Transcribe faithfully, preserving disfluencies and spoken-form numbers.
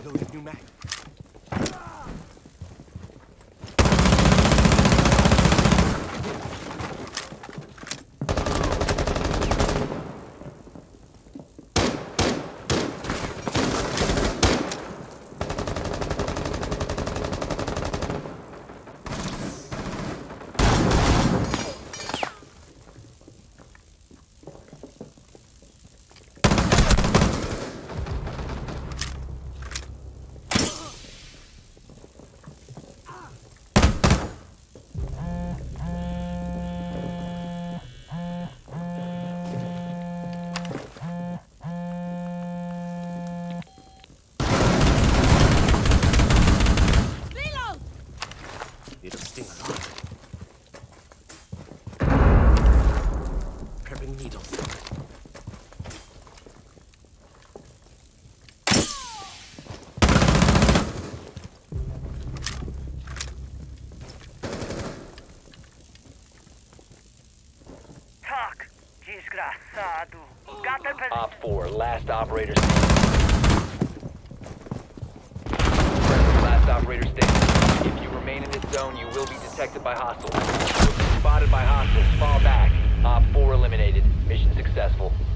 Reloading new mag. It'll sting a lot. Prepping needles. Talk, desgraçado. Got their position. Op four, last operator standing. Last operator standing. If you remain in this zone, you will be detected by hostiles. If you're spotted by hostiles, fall back. Op four eliminated. Mission successful.